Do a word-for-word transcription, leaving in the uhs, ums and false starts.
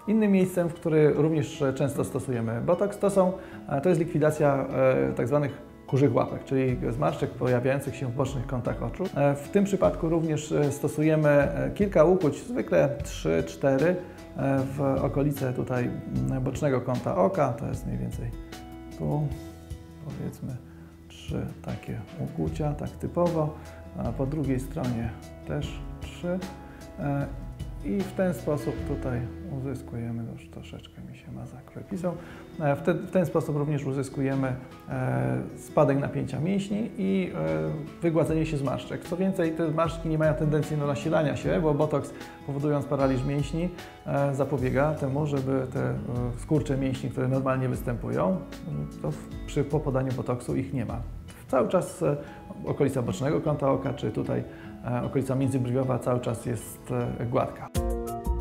Innym miejscem, w którym również często stosujemy botoks, to, są, to jest likwidacja tak zwanych kurzych łapek, czyli zmarszczek pojawiających się w bocznych kątach oczu. W tym przypadku również stosujemy kilka ukuć, zwykle trzy cztery w okolice tutaj bocznego kąta oka, to jest mniej więcej tu, powiedzmy trzy takie ukucia, tak typowo, a po drugiej stronie też trzy. I w ten sposób tutaj uzyskujemy, już troszeczkę mi się mazak wypisał, w ten, w ten sposób również uzyskujemy spadek napięcia mięśni i wygładzenie się zmarszczek. Co więcej, te zmarszczki nie mają tendencji do nasilania się, bo botoks, powodując paraliż mięśni, zapobiega temu, żeby te skurcze mięśni, które normalnie występują, to przy po podaniu botoksu ich nie ma. Cały czas okolica bocznego kąta oka, czy tutaj okolica międzybrwiowa cały czas jest gładka.